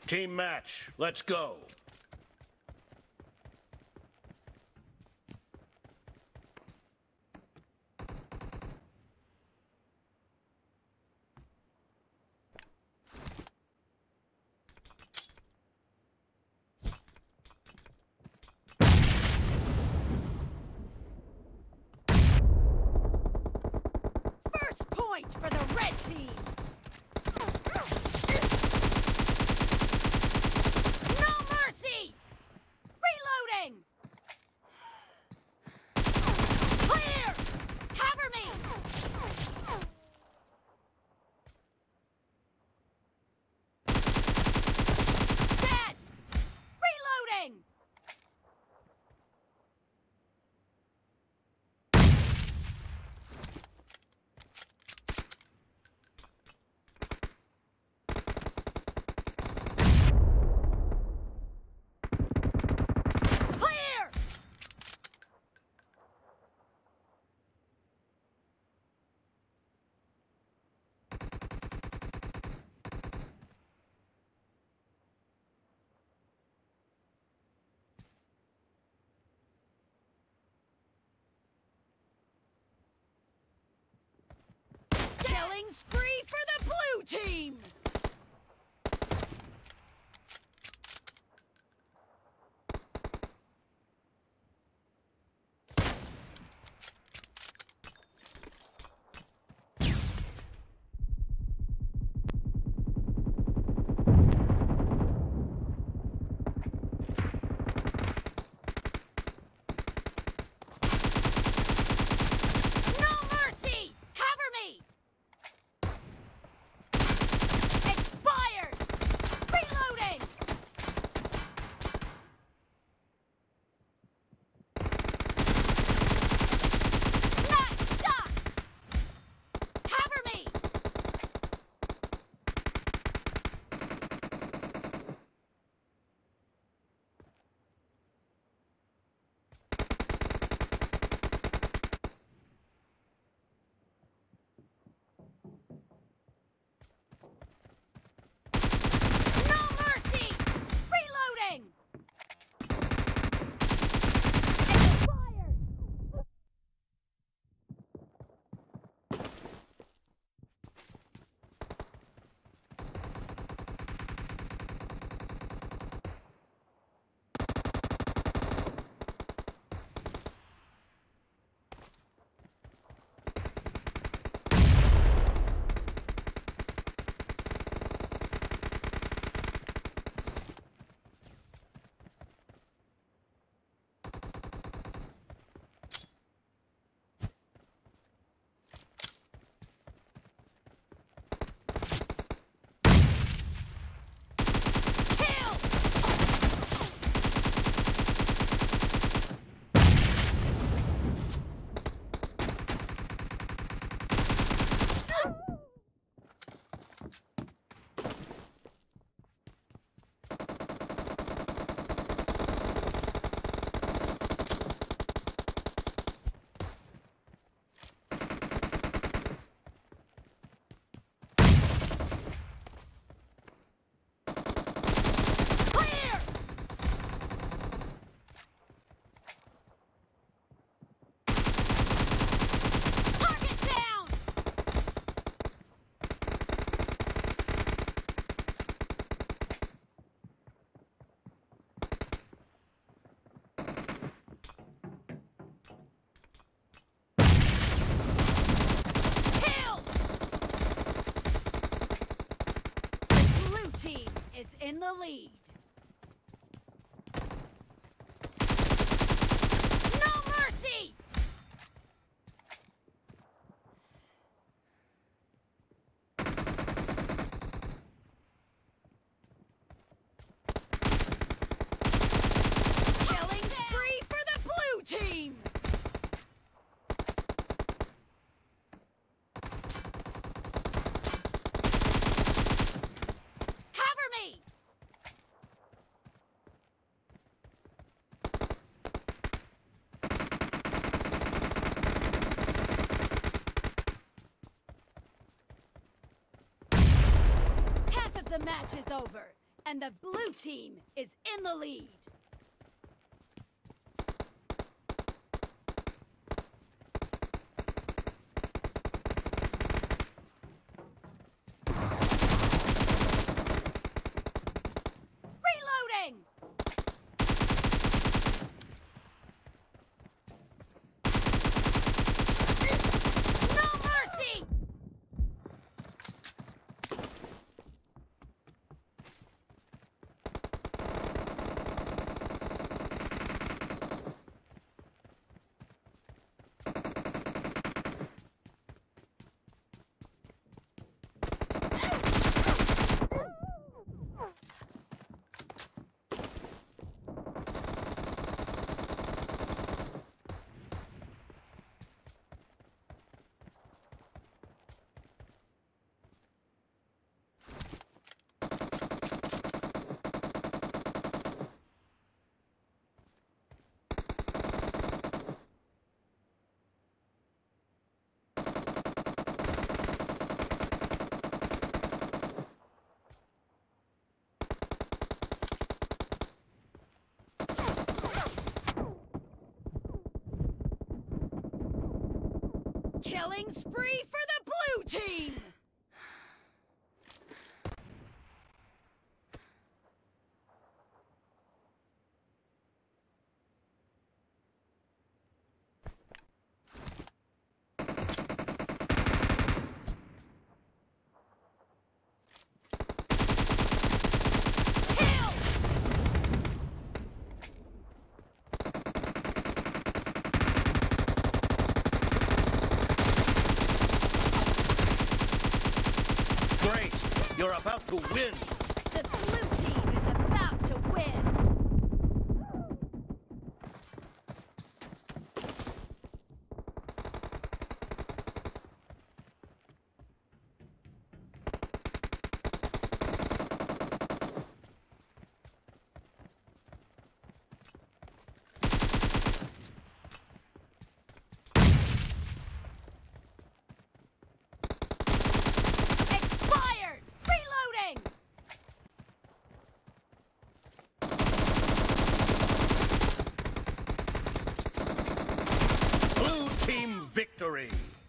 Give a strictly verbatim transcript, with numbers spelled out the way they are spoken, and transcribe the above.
Team match, let's go. First point for the red team. No mercy! Reloading! Clear! Cover me! Dead! Reloading! Clear! Killing spree for the blue team! No mercy! Cover me! Expired! Reloading! Nice shot! Cover me! No mercy! Reloading! Expired! Kill! Clear! Target down! Kill! The blue team is in the lead. No mercy! Killing spree for the blue team! Cover me! Half of the match is over, And the blue team is in the lead. Reloading! No mercy! Killing spree for the blue team! Great! You're about to win! The blue team is about to win! Expired! Reloading! Blue team victory!